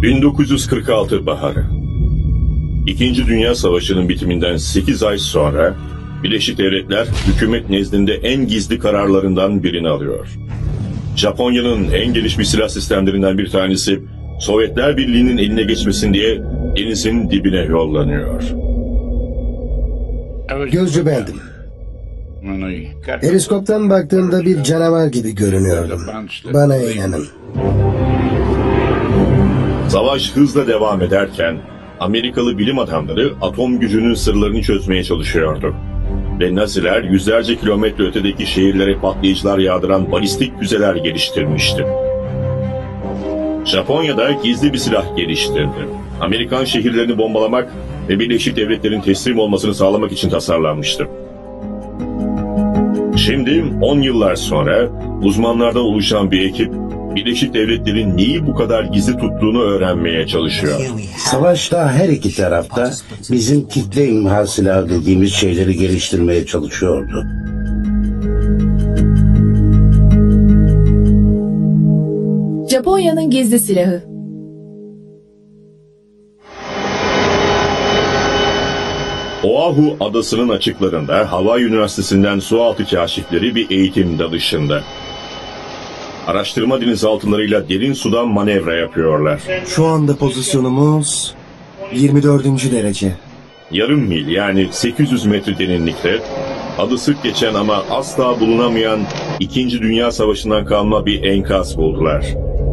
1946 baharı. İkinci Dünya Savaşı'nın bitiminden 8 ay sonra Birleşik Devletler hükümet nezdinde en gizli kararlarından birini alıyor. Japonya'nın en gelişmiş silah sistemlerinden bir tanesi Sovyetler Birliği'nin eline geçmesin diye denizin dibine yollanıyor. Gözcü bendim. Periskoptan baktığımda bir canavar gibi görünüyordum. Bana inanın. Savaş hızla devam ederken Amerikalı bilim adamları atom gücünün sırlarını çözmeye çalışıyordu. Ve Naziler yüzlerce kilometre ötedeki şehirlere patlayıcılar yağdıran balistik füzeler geliştirmişti. Japonya'da gizli bir silah geliştirdi. Amerikan şehirlerini bombalamak ve Birleşik Devletler'in teslim olmasını sağlamak için tasarlanmıştı. Şimdi 10 yıllar sonra uzmanlardan oluşan bir ekip Birleşik Devletler'in neyi bu kadar gizli tuttuğunu öğrenmeye çalışıyor. Savaşta her iki tarafta bizim kitle imha silahı dediğimiz şeyleri geliştirmeye çalışıyordu. Japonya'nın gizli silahı. Oahu adasının açıklarında Hawaii Üniversitesi'nden sualtı kaşifleri bir eğitim dalışında. Araştırma denizaltılarıyla derin suda manevra yapıyorlar. Şu anda pozisyonumuz 24. derece. Yarım mil yani 800 metre derinlikte adı sık geçen ama asla bulunamayan 2. Dünya Savaşı'ndan kalma bir enkaz buldular.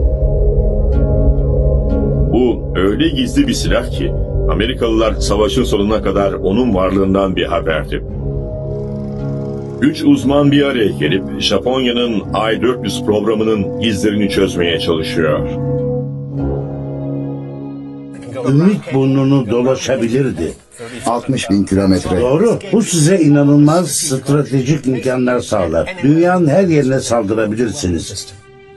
Bu öyle gizli bir silah ki Amerikalılar savaşın sonuna kadar onun varlığından bir haberdi. 3 uzman bir araya gelip Japonya'nın I-400 programının izlerini çözmeye çalışıyor. Ümit burnunu dolaşabilirdi. 60.000 kilometre. Doğru. Bu size inanılmaz stratejik imkanlar sağlar. Dünyanın her yerine saldırabilirsiniz.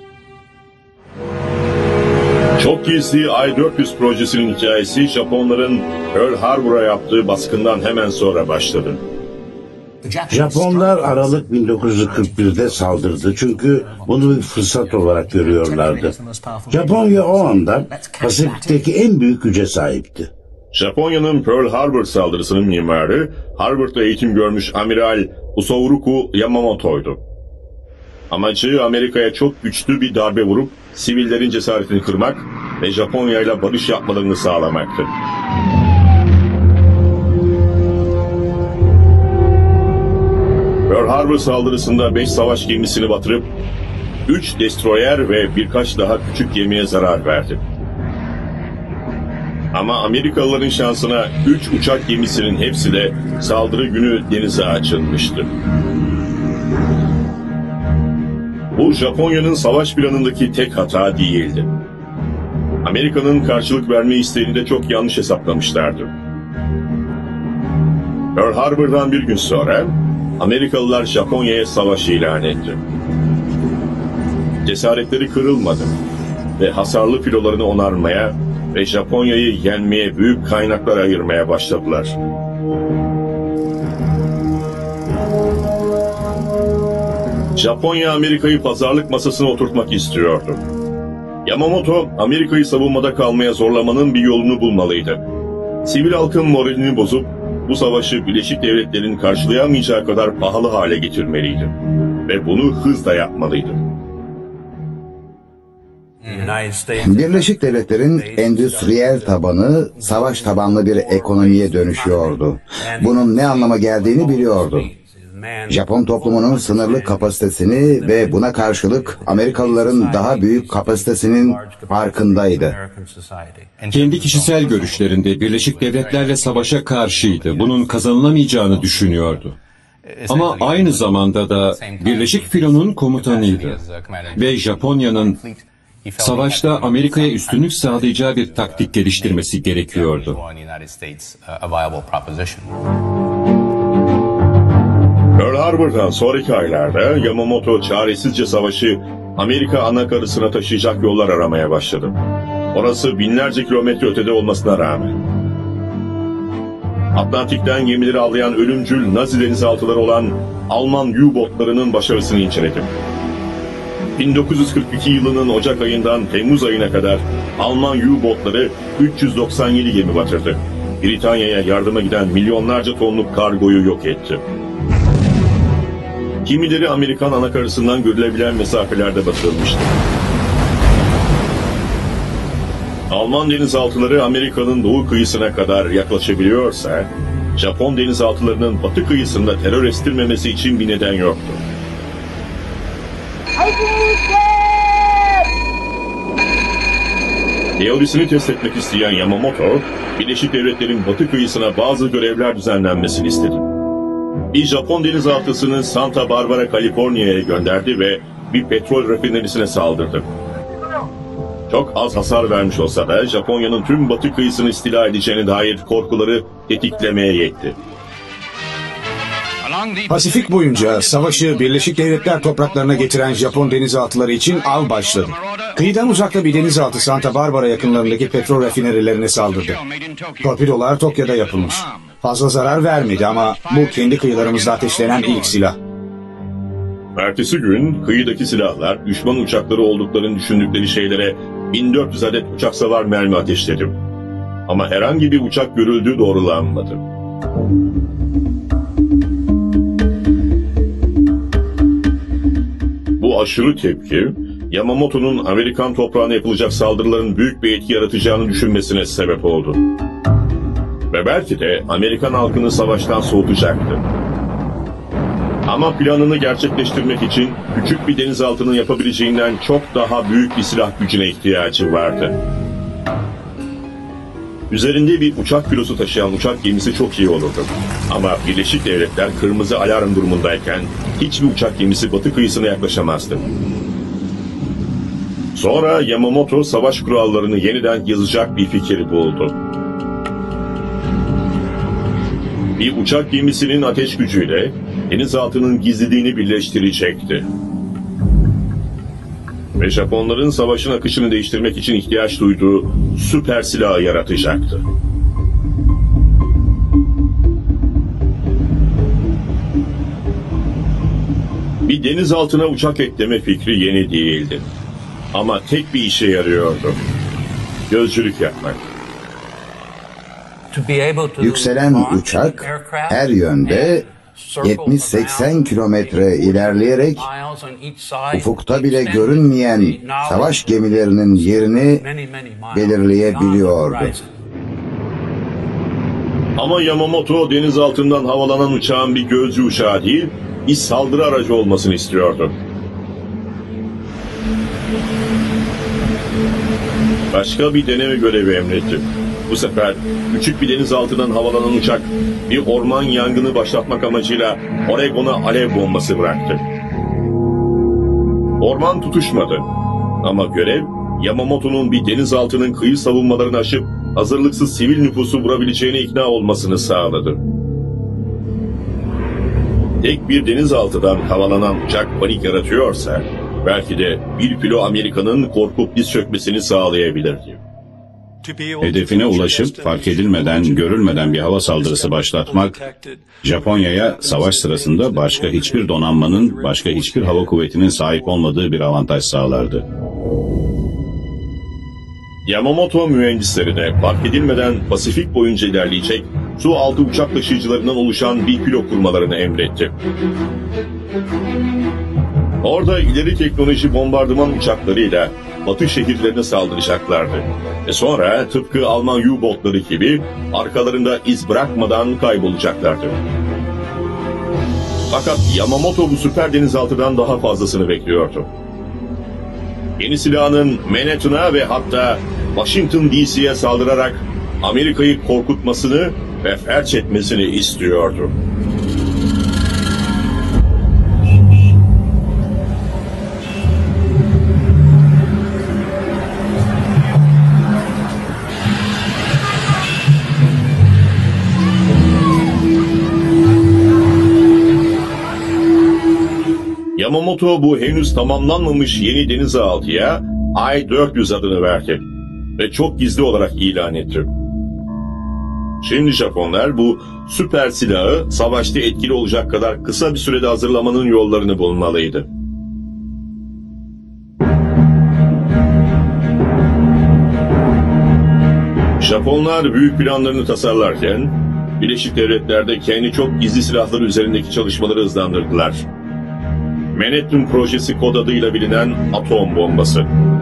Çok gizli I-400 projesinin hikayesi Japonların Pearl Harbor'a yaptığı baskından hemen sonra başladı. Japonlar Aralık 1941'de saldırdı çünkü bunu bir fırsat olarak görüyorlardı. Japonya o anda Pasifik'teki en büyük güce sahipti. Japonya'nın Pearl Harbor saldırısının mimarı Harvard'da eğitim görmüş Amiral Usoruku Yamamoto'ydu. Amacı Amerika'ya çok güçlü bir darbe vurup sivillerin cesaretini kırmak ve Japonya ile barış yapmalarını sağlamaktı. Pearl Harbor saldırısında 5 savaş gemisini batırıp 3 destroyer ve birkaç daha küçük gemiye zarar verdi. Ama Amerikalıların şansına 3 uçak gemisinin hepsi de saldırı günü denize açılmıştı. Bu Japonya'nın savaş planındaki tek hata değildi. Amerika'nın karşılık verme isteğini de çok yanlış hesaplamışlardı. Pearl Harbor'dan bir gün sonra Amerikalılar Japonya'ya savaş ilan etti. Cesaretleri kırılmadı ve hasarlı filolarını onarmaya ve Japonya'yı yenmeye büyük kaynaklar ayırmaya başladılar. Japonya Amerika'yı pazarlık masasına oturtmak istiyordu. Yamamoto, Amerika'yı savunmada kalmaya zorlamanın bir yolunu bulmalıydı. Sivil halkın moralini bozup bu savaşı Birleşik Devletler'in karşılayamayacağı kadar pahalı hale getirmeliydi. Ve bunu hızla yapmalıydı. Birleşik Devletler'in endüstriyel tabanı savaş tabanlı bir ekonomiye dönüşüyordu. Bunun ne anlama geldiğini biliyordu. Japon toplumunun sınırlı kapasitesini ve buna karşılık Amerikalıların daha büyük kapasitesinin farkındaydı. Kendi kişisel görüşlerinde Birleşik Devletler'le savaşa karşıydı. Bunun kazanılamayacağını düşünüyordu. Ama aynı zamanda da Birleşik Filo'nun komutanıydı. Ve Japonya'nın savaşta Amerika'ya üstünlük sağlayacağı bir taktik geliştirmesi gerekiyordu. Pearl Harbor'dan sonraki aylarda Yamamoto çaresizce savaşı Amerika anakarasına taşıyacak yollar aramaya başladı. Orası binlerce kilometre ötede olmasına rağmen. Atlantik'ten gemileri avlayan ölümcül Nazi denizaltıları olan Alman U-botlarının başarısını inceledi. 1942 yılının Ocak ayından Temmuz ayına kadar Alman U-botları 397 gemi batırdı. Britanya'ya yardıma giden milyonlarca tonluk kargoyu yok etti. Kimileri Amerikan anakarasından görülebilen mesafelerde batırılmıştı. Alman denizaltıları Amerika'nın doğu kıyısına kadar yaklaşabiliyorsa, Japon denizaltılarının batı kıyısında terör estirmemesi için bir neden yoktu. Teorisini test etmek isteyen Yamamoto, Birleşik Devletler'in batı kıyısına bazı görevler düzenlenmesini istedi. Bir Japon denizaltısını Santa Barbara, Kaliforniya'ya gönderdi ve bir petrol rafinerisine saldırdı. Çok az hasar vermiş olsa da Japonya'nın tüm batı kıyısını istila edeceğine dair korkuları tetiklemeye yetti. Pasifik boyunca savaşı Birleşik Devletler topraklarına getiren Japon denizaltıları için av başladı. Kıyıdan uzakta bir denizaltı Santa Barbara yakınlarındaki petrol rafinerilerine saldırdı. Torpidolar Tokyo'da yapılmış. Fazla zarar vermedi ama bu kendi kıyılarımızda ateşlenen ilk silah. Ertesi gün kıyıdaki silahlar düşman uçakları olduklarını düşündükleri şeylere 1400 adet uçak savar mermi ateşledi. Ama herhangi bir uçak görüldüğü doğrulanmadı. Bu aşırı tepki, Yamamoto'nun Amerikan toprağına yapılacak saldırıların büyük bir etki yaratacağını düşünmesine sebep oldu. Ve belki de Amerikan halkını savaştan soğutacaktı. Ama planını gerçekleştirmek için küçük bir denizaltının yapabileceğinden çok daha büyük bir silah gücüne ihtiyacı vardı. Üzerinde bir uçak filosu taşıyan uçak gemisi çok iyi olurdu. Ama Birleşik Devletler kırmızı alarm durumundayken hiçbir uçak gemisi batı kıyısına yaklaşamazdı. Sonra Yamamoto savaş kurallarını yeniden yazacak bir fikir buldu. Bir uçak gemisinin ateş gücüyle denizaltının gizliliğini birleştirecekti. Ve Japonların savaşın akışını değiştirmek için ihtiyaç duyduğu süper silahı yaratacaktı. Bir denizaltına uçak ekleme fikri yeni değildi. Ama tek bir işe yarıyordu. Gözcülük yapmak. Yükselen uçak her yönde 70-80 kilometre ilerleyerek ufukta bile görünmeyen savaş gemilerinin yerini belirleyebiliyordu. Ama Yamamoto denizaltından havalanan uçağın bir gözcü uçağı değil, bir saldırı aracı olmasını istiyordu. Başka bir deneme görevi emretti. Bu sefer küçük bir denizaltından havalanan uçak bir orman yangını başlatmak amacıyla Oregon'a alev bombası bıraktı. Orman tutuşmadı. Ama görev Yamamoto'nun bir denizaltının kıyı savunmalarını aşıp hazırlıksız sivil nüfusu vurabileceğine ikna olmasını sağladı. Tek bir denizaltıdan havalanan uçak panik yaratıyorsa belki de bir filo Amerika'nın korkup diz çökmesini sağlayabilirdi. Hedefine ulaşıp fark edilmeden, görülmeden bir hava saldırısı başlatmak, Japonya'ya savaş sırasında başka hiçbir donanmanın, başka hiçbir hava kuvvetinin sahip olmadığı bir avantaj sağlardı. Yamamoto mühendislerine fark edilmeden Pasifik boyunca ilerleyecek su altı uçak taşıyıcılarından oluşan bir filo kurmalarını emretti. Orada ileri teknoloji bombardıman uçaklarıyla batı şehirlerine saldıracaklardı. Ve sonra tıpkı Alman U-botları gibi arkalarında iz bırakmadan kaybolacaklardı. Fakat Yamamoto bu süper denizaltıdan daha fazlasını bekliyordu. Yeni silahının Manhattan'a ve hatta Washington DC'ye saldırarak Amerika'yı korkutmasını ve felç etmesini istiyordu. Yamamoto bu henüz tamamlanmamış yeni denizaltıya I-400 adını verdi ve çok gizli olarak ilan etti. Şimdi Japonlar bu süper silahı savaşta etkili olacak kadar kısa bir sürede hazırlamanın yollarını bulmalıydı. Japonlar büyük planlarını tasarlarken, Birleşik Devletler'de kendi çok gizli silahları üzerindeki çalışmaları hızlandırdılar. Manhattan Projesi kod adıyla bilinen atom bombası.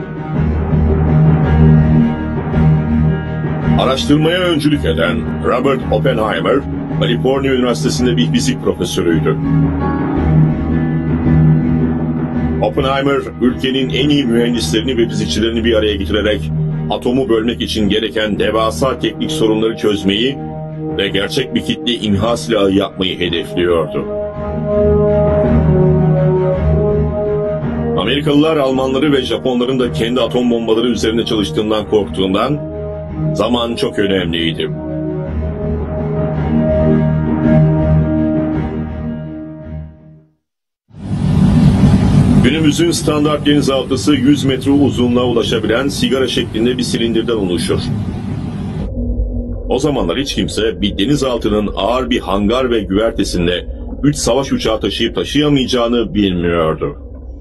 Araştırmaya öncülük eden Robert Oppenheimer, Kaliforniya Üniversitesi'nde bir fizik profesörüydü. Oppenheimer, ülkenin en iyi mühendislerini ve fizikçilerini bir araya getirerek atomu bölmek için gereken devasa teknik sorunları çözmeyi ve gerçek bir kitle imha silahı yapmayı hedefliyordu. Amerikalılar Almanları ve Japonların da kendi atom bombaları üzerine çalıştığından korktuğundan zaman çok önemliydi. Günümüzün standart denizaltısı 100 metre uzunluğa ulaşabilen sigara şeklinde bir silindirden oluşur. O zamanlar hiç kimse bir denizaltının ağır bir hangar ve güvertesinde 3 savaş uçağı taşıyıp taşıyamayacağını bilmiyordu.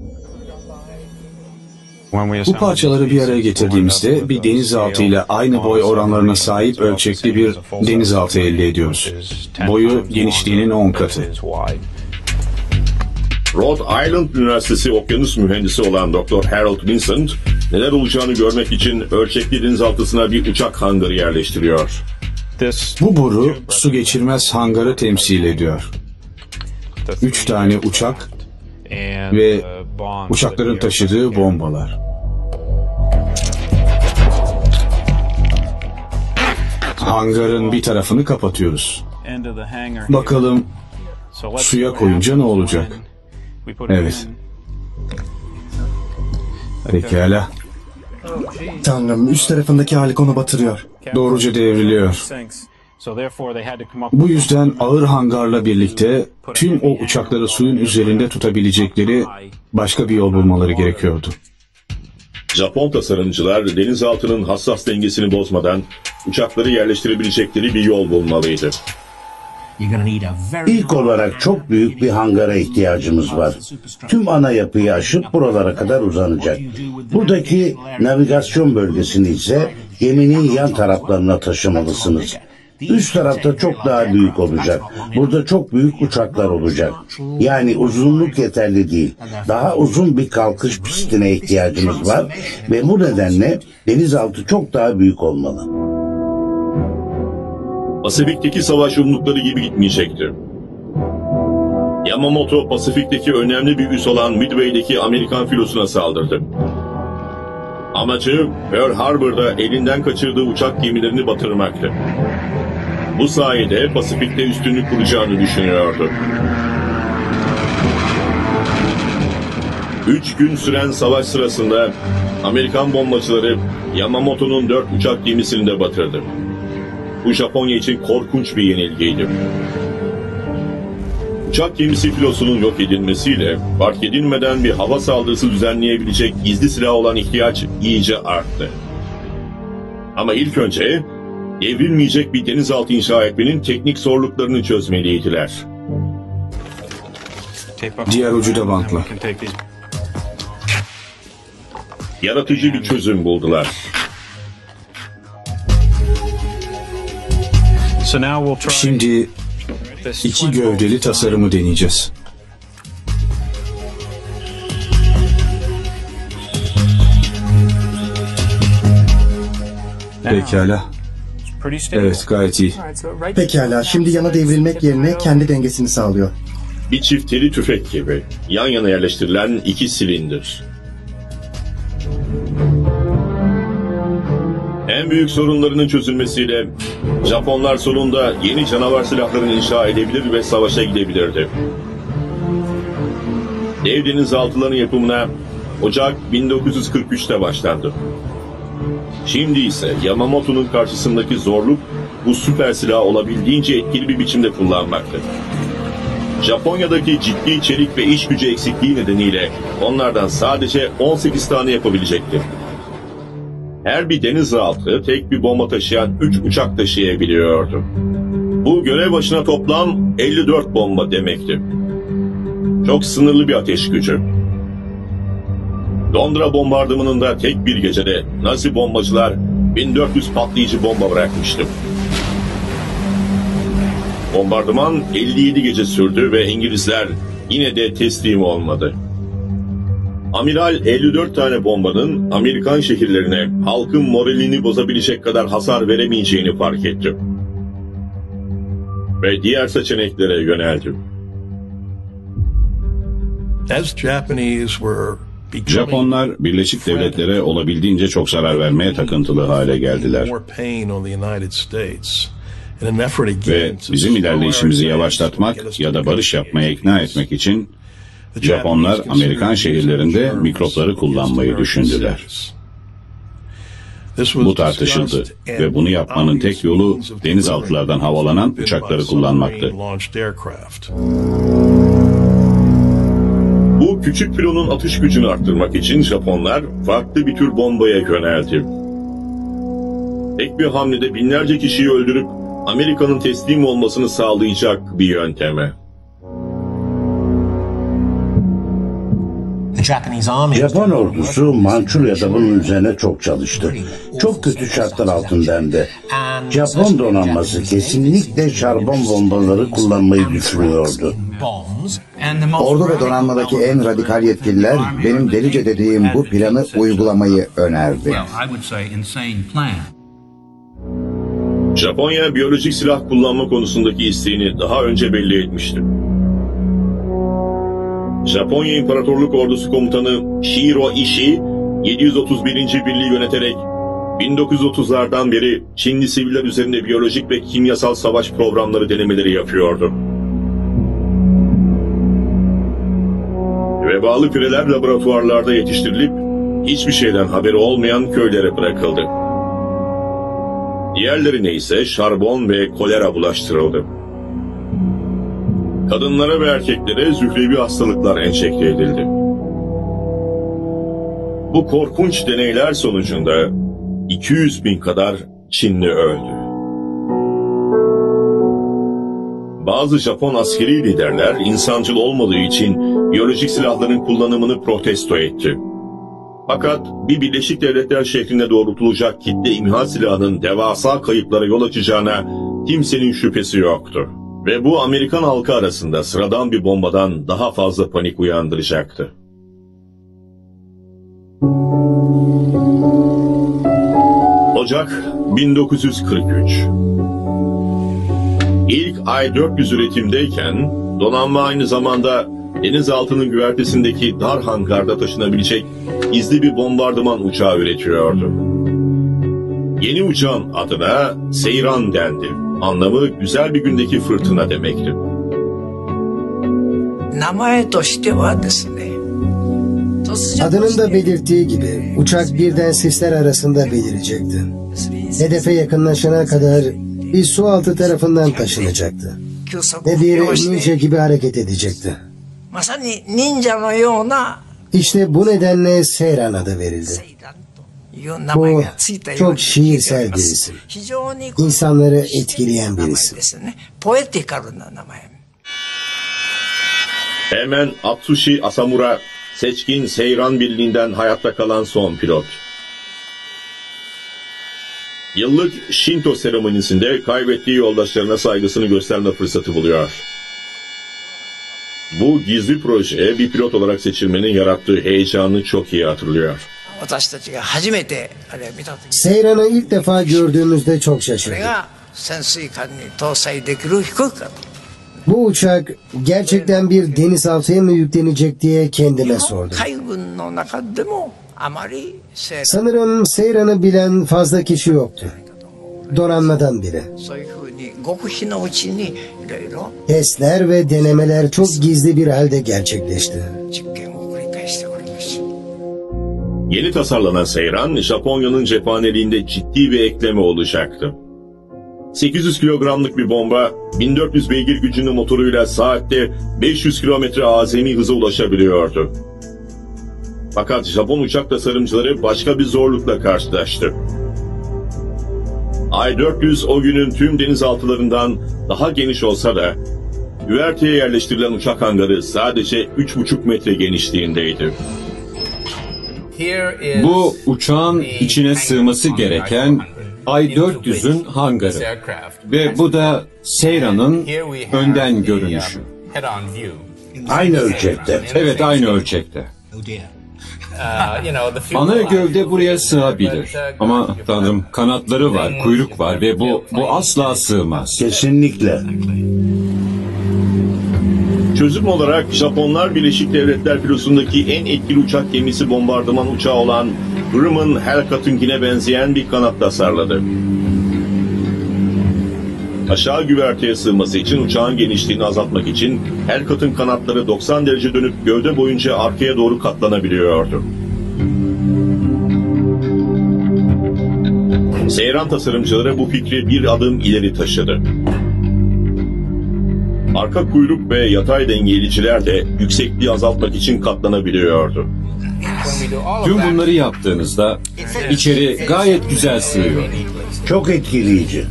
Bu parçaları bir araya getirdiğimizde bir denizaltı ile aynı boy oranlarına sahip ölçekli bir denizaltı elde ediyoruz. Boyu genişliğinin 10 katı. Rhode Island Üniversitesi okyanus mühendisi olan Dr. Harold Vincent, neler olacağını görmek için ölçekli denizaltısına bir uçak hangarı yerleştiriyor. Bu boru su geçirmez hangarı temsil ediyor. 3 tane uçak ve uçakların taşıdığı bombalar. Hangarın bir tarafını kapatıyoruz. Bakalım suya koyunca ne olacak? Evet. Pekala. Tanrım, üst tarafındaki halikonu batırıyor. Doğruca devriliyor. Bu yüzden ağır hangarla birlikte tüm o uçakları suyun üzerinde tutabilecekleri başka bir yol bulmaları gerekiyordu. Japon tasarımcılar denizaltının hassas dengesini bozmadan uçakları yerleştirebilecekleri bir yol bulmalıydı. İlk olarak çok büyük bir hangara ihtiyacımız var. Tüm ana yapıyı aşıp buralara kadar uzanacak. Buradaki navigasyon bölgesini ise geminin yan taraflarına taşımalısınız. Üst tarafta çok daha büyük olacak. Burada çok büyük uçaklar olacak. Yani uzunluk yeterli değil. Daha uzun bir kalkış pistine ihtiyacımız var ve bu nedenle denizaltı çok daha büyük olmalı. Pasifik'teki savaş umlukları gibi gitmeyecekti. Yamamoto, Pasifik'teki önemli bir üs olan Midway'deki Amerikan filosuna saldırdı. Amacı Pearl Harbor'da elinden kaçırdığı uçak gemilerini batırmaktı. Bu sayede Pasifik'te üstünlük kuracağını düşünüyordu. 3 gün süren savaş sırasında Amerikan bombacıları Yamamoto'nun 4 uçak gemisini de batırdı. Bu Japonya için korkunç bir yenilgiydi. Uçak gemisi filosunun yok edilmesiyle fark edilmeden bir hava saldırısı düzenleyebilecek gizli silah olan ihtiyaç iyice arttı. Ama ilk önce devrilmeyecek bir denizaltı inşa etmenin teknik zorluklarını çözmeliydiler. Diğer ucu da bantla. Yaratıcı bir çözüm buldular. Şimdi iki gövdeli tasarımı deneyeceğiz. Pekala. Evet, gayet iyi. Pekala, şimdi yana devrilmek yerine kendi dengesini sağlıyor. Bir çifteli tüfek gibi yan yana yerleştirilen 2 silindir. En büyük sorunlarının çözülmesiyle Japonlar sonunda yeni canavar silahlarını inşa edebilir ve savaşa gidebilirdi. Dev denizaltıların yapımına Ocak 1943'te başlandı. Şimdi ise Yamamoto'nun karşısındaki zorluk bu süper silahı olabildiğince etkili bir biçimde kullanmaktı. Japonya'daki ciddi çelik ve iş gücü eksikliği nedeniyle onlardan sadece 18 tane yapabilecekti. Her bir denizaltı tek bir bomba taşıyan 3 uçak taşıyabiliyordu. Bu görev başına toplam 54 bomba demekti. Çok sınırlı bir ateş gücü. Londra bombardımanında tek bir gecede Nazi bombacılar 1400 patlayıcı bomba bırakmıştım. Bombardıman 57 gece sürdü ve İngilizler yine de teslim olmadı. Amiral 54 tane bombanın Amerikan şehirlerine halkın moralini bozabilecek kadar hasar veremeyeceğini fark etti. Ve diğer seçeneklere yöneldi. Japonlar Birleşik Devletlere olabildiğince çok zarar vermeye takıntılı hale geldiler. Ve bizim ilerleyişimizi yavaşlatmak ya da barış yapmaya ikna etmek için Japonlar Amerikan şehirlerinde mikropları kullanmayı düşündüler. Bu tartışıldı ve bunu yapmanın tek yolu denizaltılardan havalanan uçakları kullanmaktı. Bu küçük filonun atış gücünü arttırmak için Japonlar farklı bir tür bombaya yöneldi. Tek bir hamlede binlerce kişiyi öldürüp Amerika'nın teslim olmasını sağlayacak bir yönteme. Japon ordusu Mançurya'da bunun üzerine çok çalıştı. Çok kötü şartlar altındaydı. Japon donanması kesinlikle şarbon bombaları kullanmayı düşünüyordu. Ordu ve donanmadaki en radikal yetkililer benim delice dediğim bu planı uygulamayı önerdi. Japonya biyolojik silah kullanma konusundaki isteğini daha önce belli etmişti. Japonya İmparatorluk Ordusu Komutanı Shiro Ishii, 731. Birliği yöneterek 1930'lardan beri Çinli siviller üzerinde biyolojik ve kimyasal savaş programları denemeleri yapıyordu. Vebalı pireler laboratuvarlarda yetiştirilip hiçbir şeyden haberi olmayan köylere bırakıldı. Diğerlerine ise şarbon ve kolera bulaştırıldı. Kadınlara ve erkeklere zührevi hastalıklar enjekte edildi. Bu korkunç deneyler sonucunda 200.000 kadar Çinli öldü. Bazı Japon askeri liderler insancıl olmadığı için biyolojik silahların kullanımını protesto etti. Fakat bir Birleşik Devletler şehrine doğrultulacak kitle imha silahının devasa kayıplara yol açacağına kimsenin şüphesi yoktu. Ve bu Amerikan halkı arasında sıradan bir bombadan daha fazla panik uyandıracaktı. Ocak 1943. İlk I-400 üretimdeyken donanma aynı zamanda denizaltının güvertesindeki dar hangarda taşınabilecek gizli bir bombardıman uçağı üretiyordu. Yeni uçağın adına Seiran dendi. Anlamı güzel bir gündeki fırtına demekti. Adının da belirttiği gibi uçak birden sisler arasında belirecekti. Hedefe yakınlaşana kadar bir sualtı tarafından taşınacaktı. Ve bir ninja gibi hareket edecekti. İşte bu nedenle Seiran adı verildi. Bu çok şiirsel bir isim. İnsanları etkileyen bir isim. Hemen Atsushi Asamura, seçkin Seiran Birliği'nden hayatta kalan son pilot. Yıllık Shinto seremonisinde kaybettiği yoldaşlarına saygısını gösterme fırsatı buluyor. Bu gizli proje bir pilot olarak seçilmenin yarattığı heyecanı çok iyi hatırlıyor. Seiran'ı ilk defa gördüğümüzde çok şaşırdık. Bu uçak gerçekten bir denizaltıya mı yüklenecek diye kendime sordum. Sanırım Seiran'ı bilen fazla kişi yoktu. Donanmadan biri. Testler ve denemeler çok gizli bir halde gerçekleşti. Yeni tasarlanan Seiran, Japonya'nın cephaneliğinde ciddi bir ekleme olacaktı. 800 kilogramlık bir bomba, 1400 beygir gücünün motoruyla saatte 500 kilometre azami hıza ulaşabiliyordu. Fakat Japon uçak tasarımcıları başka bir zorlukla karşılaştı. I-400 o günün tüm denizaltılarından daha geniş olsa da, güverteye yerleştirilen uçak hangarı sadece 3,5 metre genişliğindeydi. Bu uçağın içine sığması gereken I-400'ün hangarı ve bu da Seyra'nın önden görünüşü. Aynı ölçekte. Evet, aynı ölçekte. Ana gövde buraya sığabilir ama tanrım kanatları var, kuyruk var ve bu asla sığmaz. Kesinlikle. Çözüm olarak Japonlar Birleşik Devletler filosundaki en etkili uçak gemisi bombardıman uçağı olan Grumman Hellcat'ınkine benzeyen bir kanat tasarladı. Aşağı güverteye sığması için uçağın genişliğini azaltmak için Hellcat'ın kanatları 90 derece dönüp gövde boyunca arkaya doğru katlanabiliyordu. Seyran tasarımcıları bu fikri bir adım ileri taşıdı. Arka kuyruk ve yatay dengeleyiciler de yüksekliği azaltmak için katlanabiliyordu. Tüm bunları yaptığınızda içeri gayet güzel sığıyor. Çok etkileyici.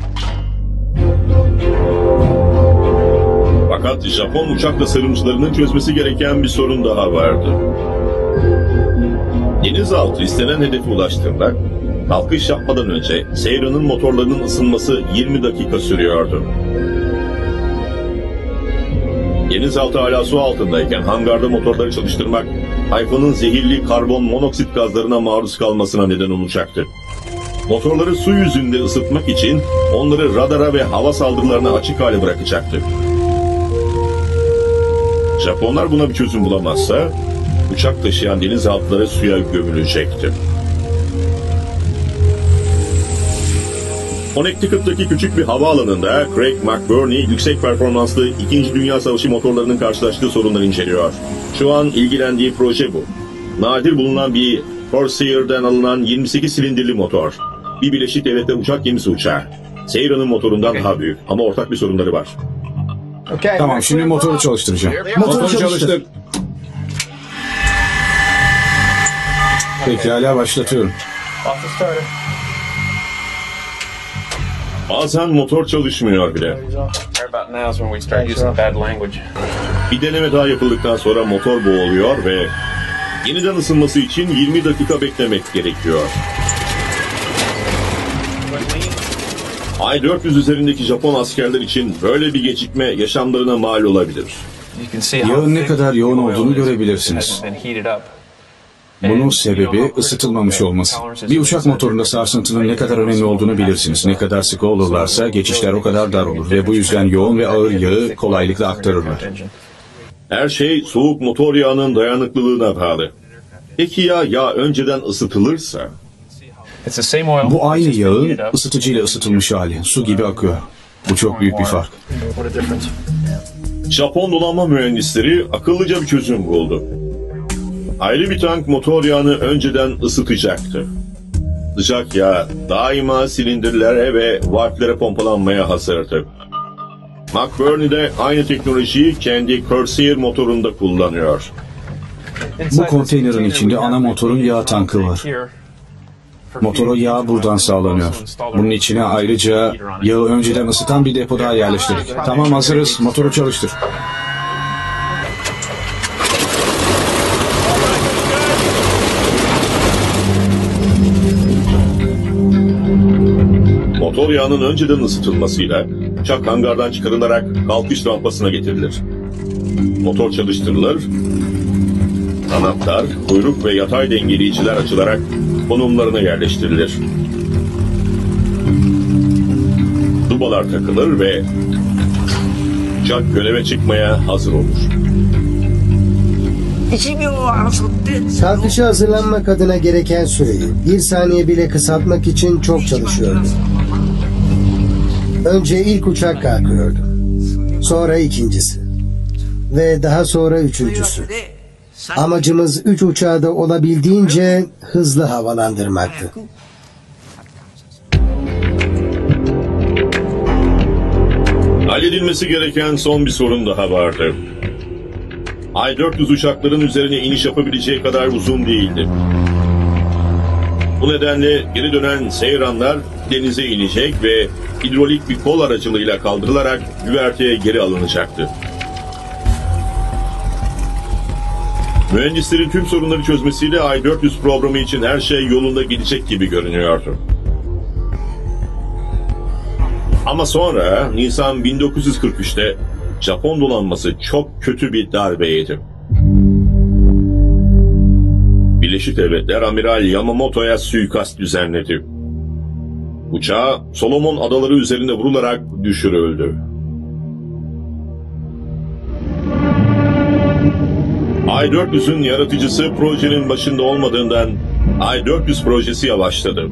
Fakat Japon uçak tasarımcılarının çözmesi gereken bir sorun daha vardı. Denizaltı istenen hedefe ulaştığında kalkış yapmadan önce Seyra'nın motorlarının ısınması 20 dakika sürüyordu. Denizaltı hala su altındayken hangarda motorları çalıştırmak hayfanın zehirli karbon monoksit gazlarına maruz kalmasına neden olacaktı. Motorları su yüzünde ısıtmak için onları radara ve hava saldırılarına açık hale bırakacaktı. Japonlar buna bir çözüm bulamazsa uçak taşıyan denizaltıları suya gömülecekti. Connecticut'taki küçük bir havaalanında Craig McBurney yüksek performanslı 2. Dünya Savaşı motorlarının karşılaştığı sorunları inceliyor. Şu an ilgilendiği proje bu. Nadir bulunan bir Corsair'den alınan 28 silindirli motor. Bir Birleşik Devletler uçak gemisi uçağı. Seyra'nın motorundan daha büyük ama ortak bir sorunları var. Tamam, şimdi motoru çalıştıracağım. Motoru çalıştır. Pekala, başlatıyorum. Bazen motor çalışmıyor bile. Bir deneme daha yapıldıktan sonra motor boğuluyor ve yeniden ısınması için 20 dakika beklemek gerekiyor. I-400 üzerindeki Japon askerler için böyle bir gecikme yaşamlarına mal olabilir. Yağın ne kadar yoğun olduğunu görebilirsiniz. Bunun sebebi ısıtılmamış olması. Bir uçak motorunda sarsıntının ne kadar önemli olduğunu bilirsiniz. Ne kadar sıkı olurlarsa geçişler o kadar dar olur ve bu yüzden yoğun ve ağır yağı kolaylıkla aktarırlar. Her şey soğuk motor yağının dayanıklılığına bağlı. Peki ya yağ önceden ısıtılırsa? Bu aynı yağın ısıtıcıyla ısıtılmış hali. Su gibi akıyor. Bu çok büyük bir fark. Japon donanma mühendisleri akıllıca bir çözüm buldu. Ayrı bir tank motor yağını önceden ısıtacaktı. Sıcak yağ daima silindirlere ve valflere pompalanmaya hazırdı. McBurney de aynı teknolojiyi kendi Corsair motorunda kullanıyor. Bu konteynerin içinde ana motorun yağ tankı var. Motora yağ buradan sağlanıyor. Bunun içine ayrıca yağı önceden ısıtan bir depo daha yerleştirdik. Tamam, hazırız. Motoru çalıştır. Motor yağının önceden ısıtılmasıyla uçak hangardan çıkarılarak kalkış rampasına getirilir. Motor çalıştırılır, kanatlar, kuyruk ve yatay dengeleyiciler açılarak konumlarına yerleştirilir. Dubalar takılır ve uçak göreve çıkmaya hazır olur. Kalkışa hazırlanmak adına gereken süreyi 1 saniye bile kısaltmak için çok çalışıyordu. Önce ilk uçak kalkıyordu. Sonra ikincisi. Ve daha sonra üçüncüsü. Amacımız 3 uçağı da olabildiğince hızlı havalandırmaktı. Halledilmesi gereken son bir sorun daha vardı. I-400 uçakların üzerine iniş yapabileceği kadar uzun değildi. Bu nedenle geri dönen seyranlar denize inecek ve hidrolik bir kol aracılığıyla kaldırılarak güverteye geri alınacaktı. Mühendislerin tüm sorunları çözmesiyle Ay-400 programı için her şey yolunda gidecek gibi görünüyordu. Ama sonra Nisan 1943'te Japon donanması çok kötü bir darbe yedi. Birleşik Devletler Amiral Yamamoto'ya suikast düzenledi. Uçağı Solomon Adaları üzerinde vurularak düşürüldü. Ay-400'ün yaratıcısı projenin başında olmadığından Ay-400 projesi yavaşladı.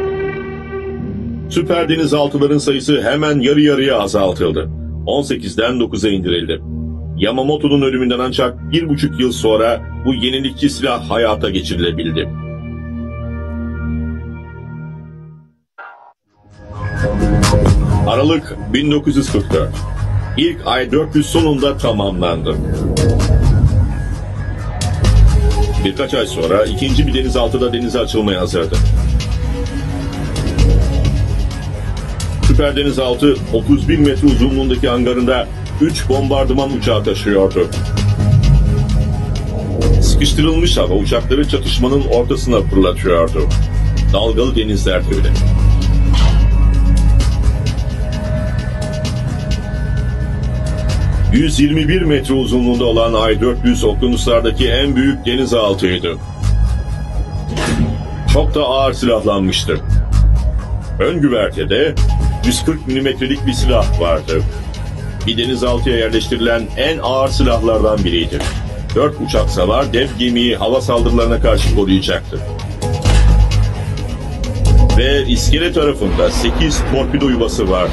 Süper denizaltıların sayısı hemen yarı yarıya azaltıldı. 18'den 9'a indirildi. Yamamoto'nun ölümünden ancak 1,5 yıl sonra bu yenilikçi silah hayata geçirilebildi. Aralık 1944. İlk Ay-400 sonunda tamamlandı. Birkaç ay sonra ikinci bir denizaltı da denize açılmaya hazırdı. Süper denizaltı 31 metre uzunluğundaki hangarında 3 bombardıman uçağı taşıyordu. Sıkıştırılmış hava uçakları çatışmanın ortasına fırlatıyordu. Dalgalı denizler öyle. ...121 metre uzunluğunda olan Ay-400 okyanuslardaki en büyük denizaltıydı. Çok da ağır silahlanmıştı. Ön güvertede 140 milimetrelik bir silah vardı. Bir denizaltıya yerleştirilen en ağır silahlardan biriydi. 4 uçak savar dev gemiyi hava saldırılarına karşı koruyacaktı. Ve iskele tarafında 8 torpido yuvası vardı.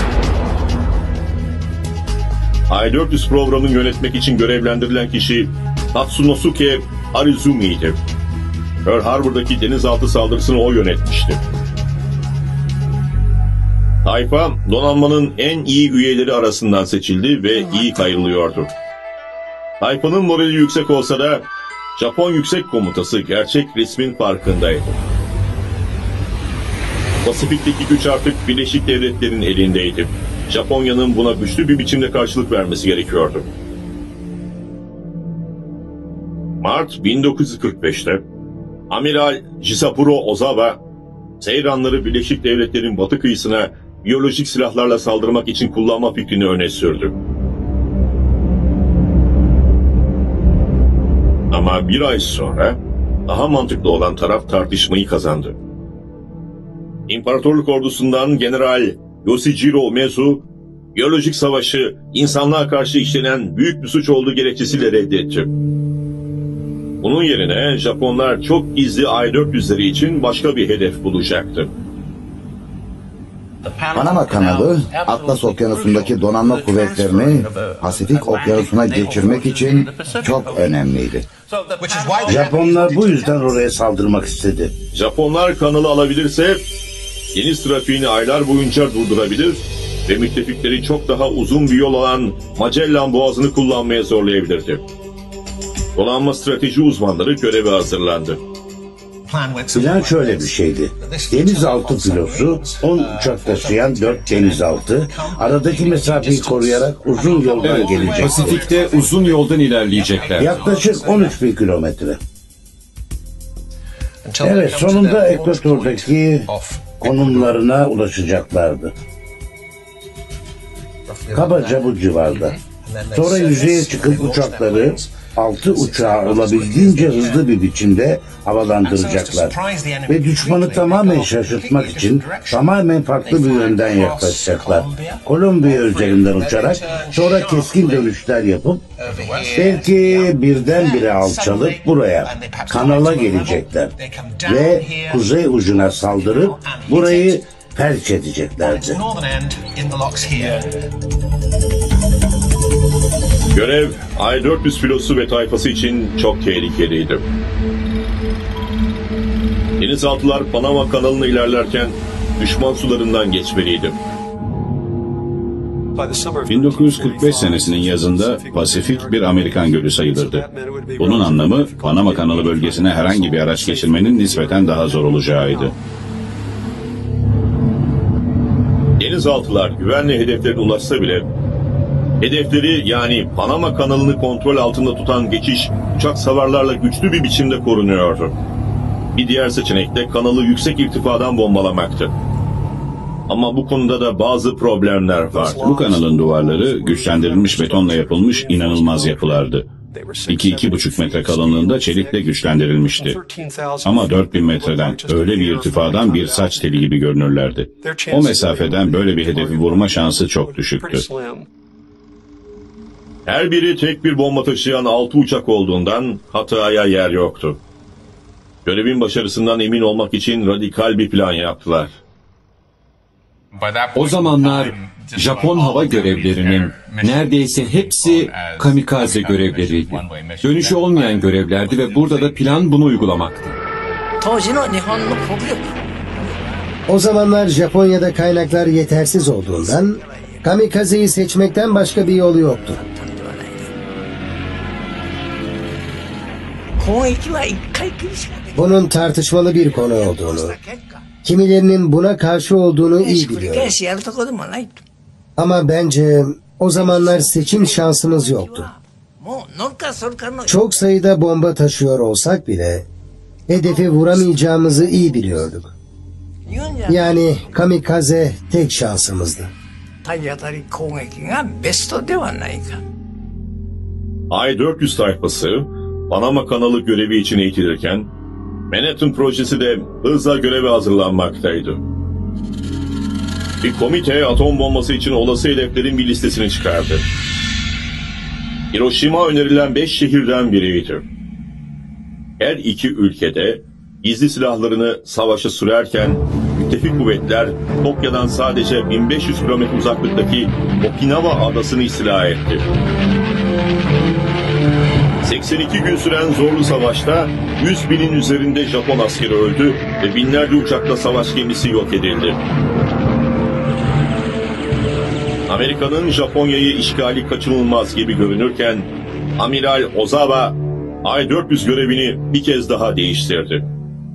Ay-400 programını yönetmek için görevlendirilen kişi Tatsunosuke Arizumi'ydi. Pearl Harbor'daki denizaltı saldırısını o yönetmişti. Tayfa, donanmanın en iyi üyeleri arasından seçildi ve iyi kayırılıyordu. Tayfanın morali yüksek olsa da Japon Yüksek Komutası gerçek resmin farkındaydı. Pasifik'teki güç artık Birleşik Devletler'in elindeydi. Japonya'nın buna güçlü bir biçimde karşılık vermesi gerekiyordu. Mart 1945'te Amiral Jisaburo Ozawa, Seyranları Birleşik Devletler'in batı kıyısına biyolojik silahlarla saldırmak için kullanma fikrini öne sürdü. Ama bir ay sonra daha mantıklı olan taraf tartışmayı kazandı. İmparatorluk ordusundan General Yoshijiro Mezu, biyolojik savaşı insanlığa karşı işlenen büyük bir suç olduğu gerekçesiyle reddetti. Bunun yerine Japonlar çok gizli Ay-400'leri için başka bir hedef bulacaktı. Panama Kanalı, Atlas Okyanusu'ndaki donanma kuvvetlerini Pasifik Okyanusu'na geçirmek için çok önemliydi. Japonlar bu yüzden oraya saldırmak istedi. Japonlar kanalı alabilirse deniz trafiğini aylar boyunca durdurabilir ve müttefikleri çok daha uzun bir yol olan Magellan Boğazı'nı kullanmaya zorlayabilirdi. Donanma strateji uzmanları göreve hazırlandı. Plan şöyle bir şeydi. Denizaltı filosu 10 uçak taşıyan 4 denizaltı aradaki mesafeyi koruyarak uzun yoldan gelecekti. Pasifik'te uzun yoldan ilerleyecekler. Yaklaşık 13.000 kilometre. Evet, sonunda ekvatordaki konumlarına ulaşacaklardı. Kabaca bu civarda. Sonra yüzeye çıkıp uçakları 6 uçağı olabildiğince hızlı bir biçimde havalandıracaklar. Ve düşmanı tamamen şaşırtmak için tamamen farklı bir yönden yaklaşacaklar. Kolombiya üzerinden uçarak sonra keskin dönüşler yapıp belki birdenbire alçalıp buraya, kanala gelecekler. Ve kuzey ucuna saldırıp burayı felç edeceklerdi. Görev Ay-400 filosu ve tayfası için çok tehlikeliydi. Denizaltılar Panama kanalına ilerlerken düşman sularından geçmeliydi. 1945 senesinin yazında Pasifik bir Amerikan gölü sayılırdı. Bunun anlamı Panama kanalı bölgesine herhangi bir araç geçirmenin nispeten daha zor olacağıydı. Denizaltılar güvenli hedeflerine ulaşsa bile Hedefleri yani Panama kanalını kontrol altında tutan geçiş uçak savarlarla güçlü bir biçimde korunuyordu. Bir diğer seçenek de kanalı yüksek irtifadan bombalamaktı. Ama bu konuda da bazı problemler vardı. Bu kanalın duvarları güçlendirilmiş betonla yapılmış inanılmaz yapılardı. 2-2,5 metre kalınlığında çelikle güçlendirilmişti. Ama 4000 metreden öyle bir irtifadan bir saç teli gibi görünürlerdi. O mesafeden böyle bir hedefi vurma şansı çok düşüktü. Her biri tek bir bomba taşıyan 6 uçak olduğundan hataya yer yoktu. Görevin başarısından emin olmak için radikal bir plan yaptılar. O zamanlar Japon hava görevlerinin neredeyse hepsi kamikaze görevleriydi. Dönüşü olmayan görevlerdi ve burada da plan bunu uygulamaktı. O zamanlar Japonya'da kaynaklar yetersiz olduğundan kamikazeyi seçmekten başka bir yolu yoktu. Bunun tartışmalı bir konu olduğunu, kimilerinin buna karşı olduğunu iyi biliyorum. Ama bence o zamanlar seçim şansımız yoktu. Çok sayıda bomba taşıyor olsak bile hedefi vuramayacağımızı iyi biliyorduk. Yani kamikaze tek şansımızdı. I-400 tayfası Panama kanalı görevi için eğitilirken Manhattan projesi de hızla göreve hazırlanmaktaydı. Bir komite atom bombası için olası hedeflerin bir listesini çıkardı. Hiroşima önerilen 5 şehirden biriydi. Her iki ülkede gizli silahlarını savaşa sürerken müttefik kuvvetler Tokyo'dan sadece 1500 kilometre uzaklıktaki Okinawa adasını istila etti. 82 gün süren zorlu savaşta 100 binin üzerinde Japon askeri öldü ve binlerce uçakla savaş gemisi yok edildi. Amerika'nın Japonya'yı işgali kaçınılmaz gibi görünürken Amiral Ozawa I-400 görevini bir kez daha değiştirdi.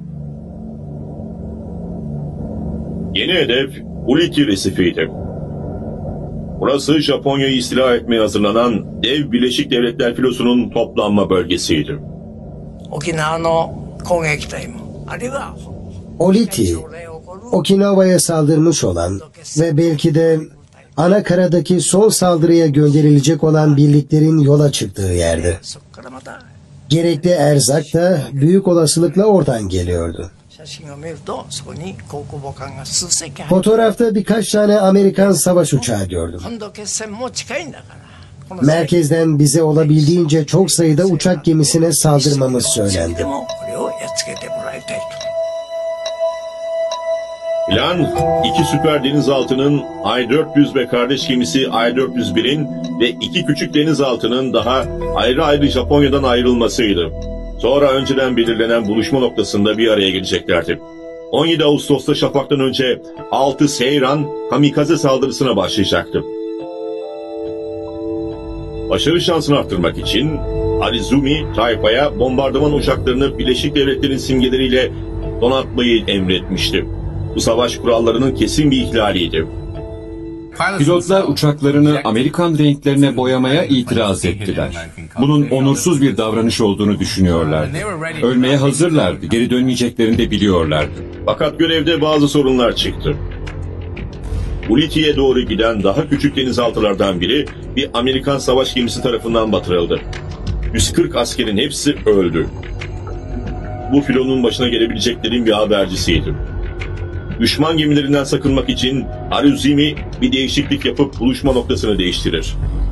Yeni hedef Ulithi Resifi'ydi. Burası Japonya'yı istila etmeye hazırlanan dev Birleşik Devletler filosunun toplanma bölgesiydi. Ulithi, Okinawa'ya saldırmış olan ve belki de ana karadaki son saldırıya gönderilecek olan birliklerin yola çıktığı yerdi. Gerekli erzak da büyük olasılıkla oradan geliyordu. Fotoğrafta birkaç tane Amerikan savaş uçağı gördüm. Merkezden bize olabildiğince çok sayıda uçak gemisine saldırmamız söylendi. Plan, iki süper denizaltının I-400 ve kardeş gemisi I-401'in ve iki küçük denizaltının daha ayrı ayrı Japonya'dan ayrılmasıydı. Sonra önceden belirlenen buluşma noktasında bir araya geleceklerdi. 17 Ağustos'ta şafaktan önce 6 Seiran kamikaze saldırısına başlayacaktı. Başarı şansını arttırmak için Arizumi tayfaya bombardıman uçaklarını Birleşik Devletler'in simgeleriyle donatmayı emretmişti. Bu savaş kurallarının kesin bir ihlaliydi. Pilotlar uçaklarını Amerikan renklerine boyamaya itiraz ettiler. Bunun onursuz bir davranış olduğunu düşünüyorlardı. Ölmeye hazırlardı, geri dönmeyeceklerini de biliyorlardı. Fakat görevde bazı sorunlar çıktı. Ulithi'ye doğru giden daha küçük denizaltılardan biri bir Amerikan savaş gemisi tarafından batırıldı. 140 askerin hepsi öldü. Bu filonun başına gelebileceklerin bir habercisiydi. Düşman gemilerinden sakınmak için Arizumi bir değişiklik yapıp buluşma noktasını değiştirir.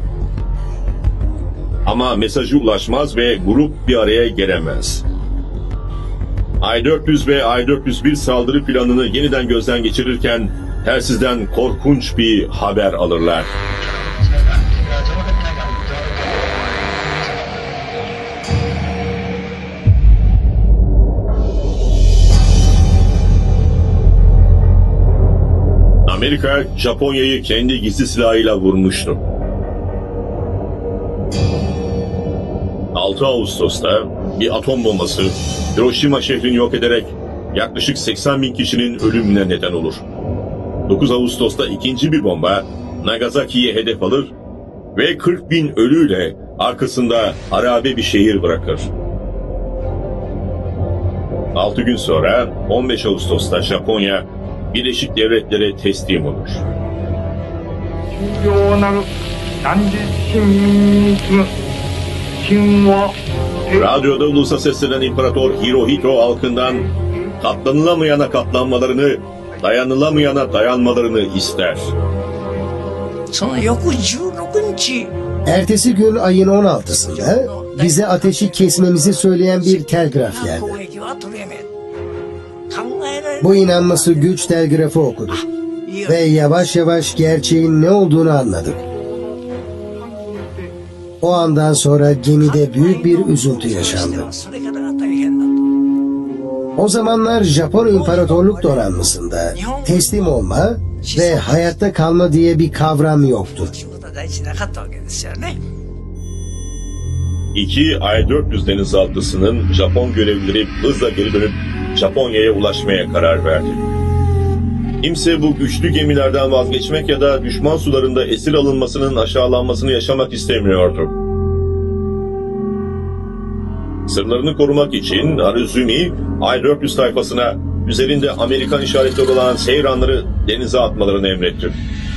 Ama mesajı ulaşmaz ve grup bir araya gelemez. I-400 ve I-401 saldırı planını yeniden gözden geçirirken telsizden korkunç bir haber alırlar. Amerika, Japonya'yı kendi gizli silahıyla vurmuştu. 6 Ağustos'ta bir atom bombası Hiroşima şehrini yok ederek yaklaşık 80 bin kişinin ölümüne neden olur. 9 Ağustos'ta ikinci bir bomba Nagasaki'ye hedef alır ve 40.000 ölüyle arkasında harabe bir şehir bırakır. 6 gün sonra 15 Ağustos'ta Japonya Birleşik Devletlere teslim olur. Radyoda ulusa seslenen İmparator Hirohito halkından katlanılamayana katlanmalarını, dayanılamayana dayanmalarını ister. Ertesi gün ayın 16'sında bize ateşi kesmemizi söyleyen bir telgraf geldi. Bu inanması güç telgrafı okuduk ve yavaş yavaş gerçeğin ne olduğunu anladık. O andan sonra gemide büyük bir üzüntü yaşandı. O zamanlar Japon İmparatorluk Donanması'nda teslim olma ve hayatta kalma diye bir kavram yoktu. 2 I-400 denizaltısının Japon görevlileri hızla geri dönüp Japonya'ya ulaşmaya karar verdi. Kimse bu güçlü gemilerden vazgeçmek ya da düşman sularında esir alınmasının aşağılanmasını yaşamak istemiyordu. Sırlarını korumak için Aruzumi, I-400 tayfasına üzerinde Amerikan işaretleri olan seyranları denize atmalarını emretti.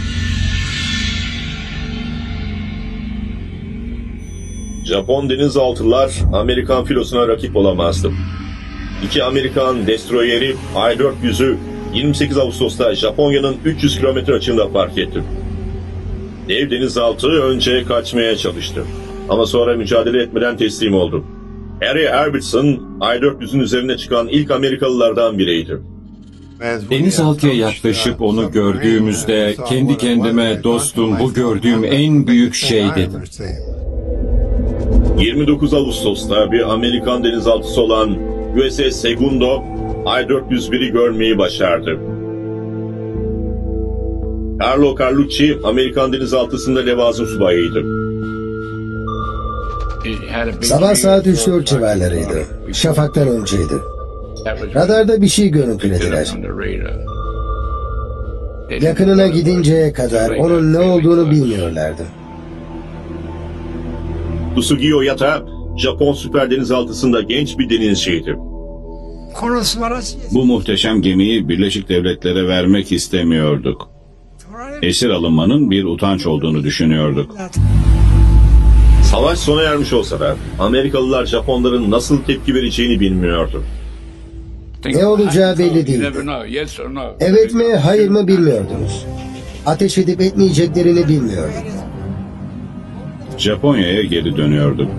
Japon denizaltılar Amerikan filosuna rakip olamazdı. 2 Amerikan destroyeri I-400'ü 28 Ağustos'ta Japonya'nın 300 kilometre açığında fark etti. Dev denizaltı önce kaçmaya çalıştı. Ama sonra mücadele etmeden teslim oldu. Harry Ibbotson, I-400'ün üzerine çıkan ilk Amerikalılardan biriydi. Denizaltıya yaklaşıp onu gördüğümüzde kendi kendime dostum bu gördüğüm en büyük şey dedim. 29 Ağustos'ta bir Amerikan denizaltısı olan USS Segundo, I-401'i görmeyi başardı. Carlo Carlucci, Amerikan denizaltısında levazım subayıydı. Sabah saat 3-4 civarlarıydı. Şafaktan önceydi. Radarda bir şey görüntülediler. Yakınına gidinceye kadar onun ne olduğunu bilmiyorlardı. Tsugi Oyata, Japon süper denizaltısında genç bir denizciydi. Bu muhteşem gemiyi Birleşik Devletlere vermek istemiyorduk. Esir alınmanın bir utanç olduğunu düşünüyorduk. Savaş sona ermiş olsa da Amerikalılar Japonların nasıl tepki vereceğini bilmiyordu. Ne olacağı belli değildi. Evet mi, hayır mı bilmiyordunuz. Ateş edip etmeyeceklerini bilmiyorduk. Japonya'ya geri dönüyorduk.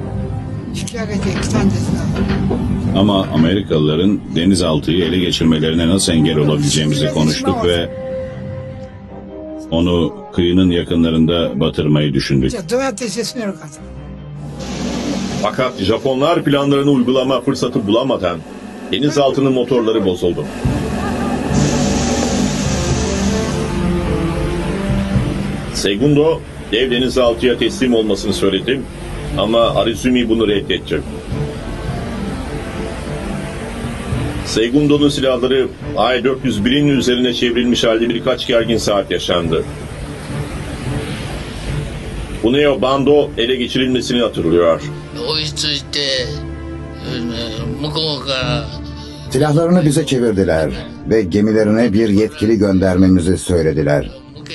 Ama Amerikalıların denizaltıyı ele geçirmelerine nasıl engel olabileceğimizi konuştuk ve onu kıyının yakınlarında batırmayı düşündük. Fakat Japonlar planlarını uygulama fırsatı bulamadan denizaltının motorları bozuldu. Segundo, dev denizaltıya teslim olmasını söyledi ama Aruzumi bunu reddetti. Segundo'nun silahları I-401'in üzerine çevrilmiş halde birkaç gergin saat yaşandı. Kuneo Bando ele geçirilmesini hatırlıyor. Silahlarını bize çevirdiler ve gemilerine bir yetkili göndermemizi söylediler.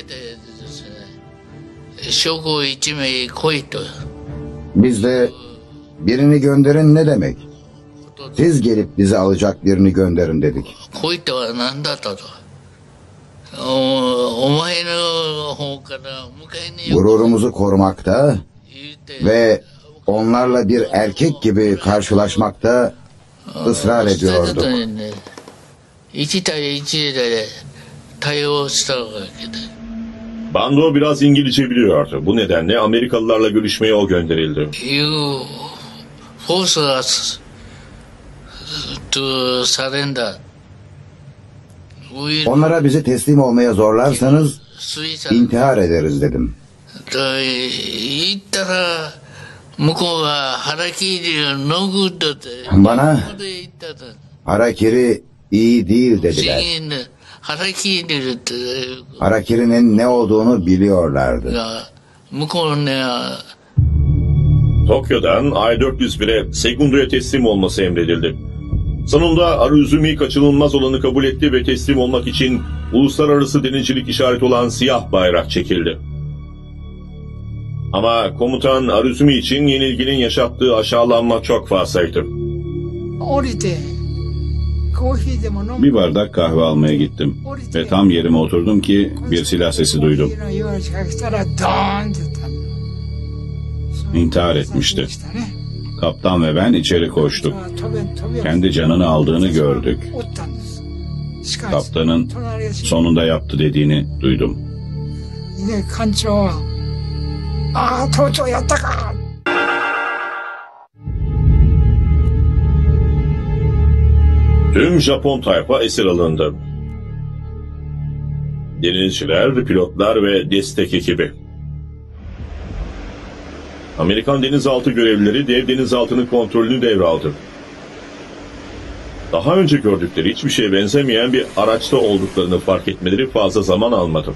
Biz de birini gönderin ne demek? Siz gelip bizi alacak birini gönderin dedik. Gururumuzu korumakta ve onlarla bir erkek gibi karşılaşmakta ısrar ediyorduk. Bando biraz İngilizce biliyordu. Bu nedenle Amerikalılarla görüşmeye o gönderildi. Onlara bizi teslim olmaya zorlarsanız intihar ederiz dedim. Bana harakiri iyi değil dediler. Harakiri'nin ne olduğunu biliyorlardı. Tokyo'dan I-401'e Segundo'ya teslim olması emredildi. Sonunda Aruzumi kaçınılmaz olanı kabul etti ve teslim olmak için uluslararası denizcilik işareti olan siyah bayrak çekildi. Ama komutan Aruzumi için yenilginin yaşattığı aşağılanma çok fazlaydı. Bir bardak kahve almaya gittim ve tam yerime oturdum ki bir silah sesi duydum. İntihar etmişti. Kaptan ve ben içeri koştuk. Kendi canını aldığını gördük. Kaptanın sonunda yaptı dediğini duydum. Tüm Japon tayfa esir alındı. Denizciler, pilotlar ve destek ekibi. Amerikan denizaltı görevlileri dev denizaltının kontrolünü devraldı. Daha önce gördükleri hiçbir şeye benzemeyen bir araçta olduklarını fark etmeleri fazla zaman almadı.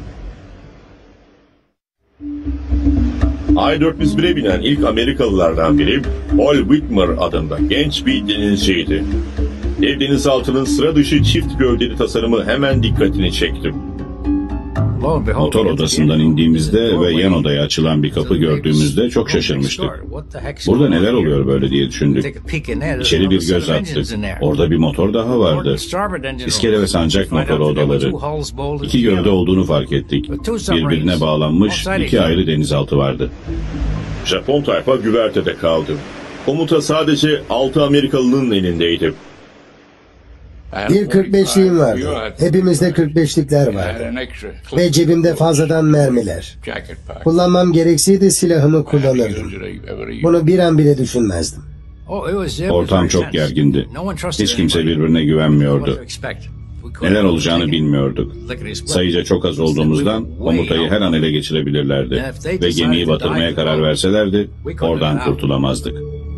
I-401'e binen ilk Amerikalılardan biri Paul Whitmer adında genç bir denizciydi. Dev denizaltının sıra dışı çift gövdeli tasarımı hemen dikkatini çekti. Motor odasından indiğimizde ve yan odaya açılan bir kapı gördüğümüzde çok şaşırmıştık. Burada neler oluyor böyle diye düşündük. İçeri bir göz attık. Orada bir motor daha vardı. İskele ve sancak motoru odaları. İki gövde olduğunu fark ettik. Birbirine bağlanmış iki ayrı denizaltı vardı. Japon tayfa güvertede kaldı. Komuta sadece 6 Amerikalının elindeydi. Bir 45'liğim vardı. Hepimizde 45'likler vardı. Ve cebimde fazladan mermiler. Kullanmam gerekseydi silahımı kullanırdım. Bunu bir an bile düşünmezdim. Ortam çok gergindi. Hiç kimse birbirine güvenmiyordu. Neler olacağını bilmiyorduk. Sayıca çok az olduğumuzdan komutayı her an ele geçirebilirlerdi. Ve gemiyi batırmaya karar verselerdi oradan kurtulamazdık.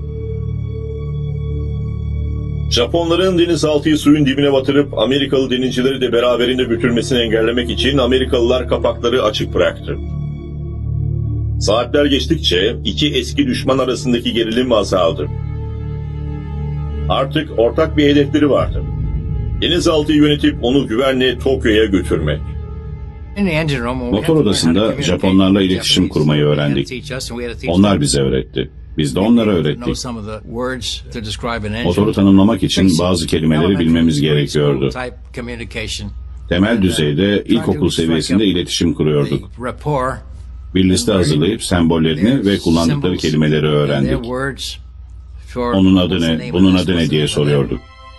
Japonların denizaltıyı suyun dibine batırıp Amerikalı denizcileri de beraberinde götürmesini engellemek için Amerikalılar kapakları açık bıraktı. Saatler geçtikçe iki eski düşman arasındaki gerilim azaldı. Artık ortak bir hedefleri vardı. Denizaltıyı yönetip onu güvenle Tokyo'ya götürmek. Motor odasında Japonlarla iletişim kurmayı öğrendik. Onlar bize öğretti. Biz de onlara öğrettik. Motoru tanımlamak için bazı kelimeleri bilmemiz gerekiyordu. Temel düzeyde ilkokul seviyesinde iletişim kuruyorduk. Bir liste hazırlayıp sembollerini ve kullandıkları kelimeleri öğrendik. Onun adı ne, bunun adı ne diye soruyorduk.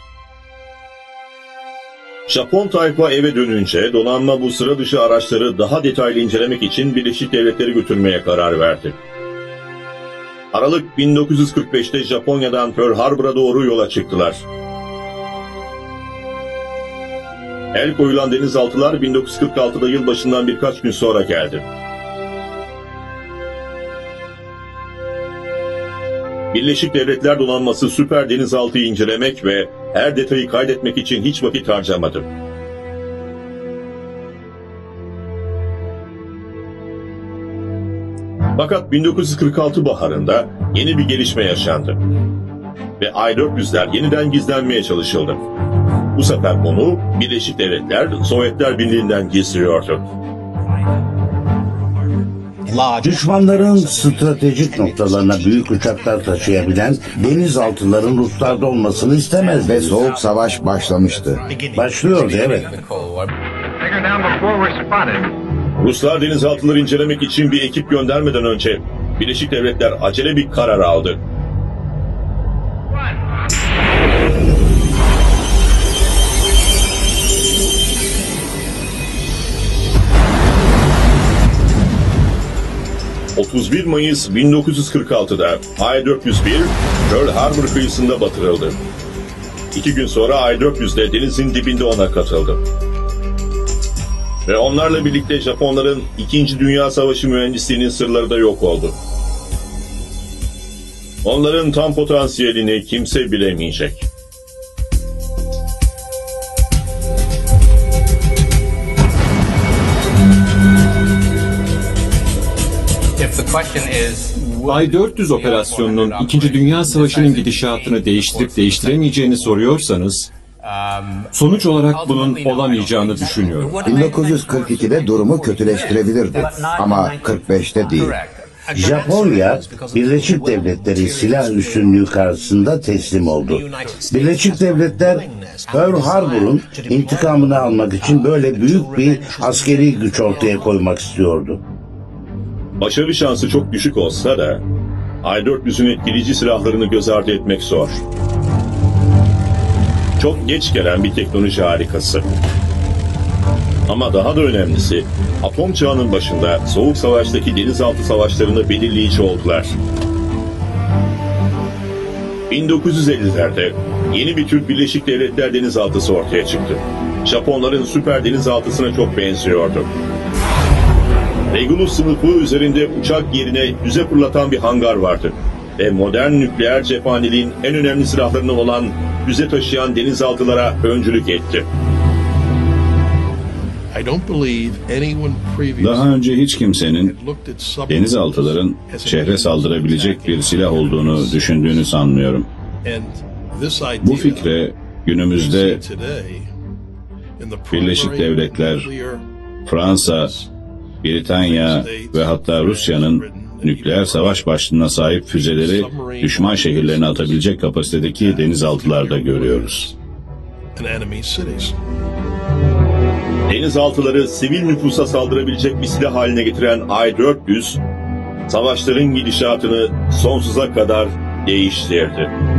Japon tayfa eve dönünce donanma bu sıra dışı araçları daha detaylı incelemek için Birleşik Devletleri götürmeye karar verdi. Aralık 1945'te Japonya'dan Pearl Harbor'a doğru yola çıktılar. El koyulan denizaltılar 1946'da yılbaşından birkaç gün sonra geldi. Birleşik Devletler Donanması süper denizaltıyı incelemek ve her detayı kaydetmek için hiç vakit harcamadı. Fakat 1946 baharında yeni bir gelişme yaşandı. Ve I-400'ler yeniden gizlenmeye çalışıldı. Bu sefer bunu Birleşik Devletler, Sovyetler Birliği'nden gizliyordu. Düşmanların stratejik noktalarına büyük uçaklar taşıyabilen denizaltıların Ruslarda olmasını istemez Ve soğuk savaş başlamıştı. Başlıyordu, evet. Ruslar denizaltıları incelemek için bir ekip göndermeden önce Birleşik Devletler acele bir karar aldı. ...31 Mayıs 1946'da I-401 Pearl Harbor kıyısında batırıldı. 2 gün sonra I-400 de denizin dibinde ona katıldı. Ve onlarla birlikte Japonların 2. Dünya Savaşı mühendisliğinin sırları da yok oldu. Onların tam potansiyelini kimse bilemeyecek. Ay-400 operasyonunun 2. Dünya Savaşı'nın gidişatını değiştirip değiştiremeyeceğini soruyorsanız, sonuç olarak bunun olamayacağını düşünüyorum. 1942'de durumu kötüleştirebilirdi ama 45'te değil. Japonya, Birleşik Devletleri silah üstünlüğü karşısında teslim oldu. Birleşik Devletler, Pearl Harbor'un intikamını almak için böyle büyük bir askeri güç ortaya koymak istiyordu. Başarı şansı çok düşük olsa da Ay-400'ün etkileyici silahlarını göz ardı etmek zor. Çok geç gelen bir teknoloji harikası. Ama daha da önemlisi, atom çağının başında Soğuk Savaş'taki denizaltı savaşlarını belirleyici oldular. 1950'lerde yeni bir tür Birleşik Devletler denizaltısı ortaya çıktı. Japonların süper denizaltısına çok benziyordu. Regulus sınıfı üzerinde uçak yerine füze fırlatan bir hangar vardı. Ve modern nükleer cephaneliğin en önemli silahlarından olan füze taşıyan denizaltılara öncülük etti. Daha önce hiç kimsenin denizaltıların şehre saldırabilecek bir silah olduğunu düşündüğünü sanmıyorum. Bu fikre günümüzde Birleşik Devletler, Fransa, Britanya ve hatta Rusya'nın nükleer savaş başlığına sahip füzeleri düşman şehirlerine atabilecek kapasitedeki denizaltılarda görüyoruz. Denizaltıları sivil nüfusa saldırabilecek bir silah haline getiren Ay-400, savaşların gidişatını sonsuza kadar değiştirdi.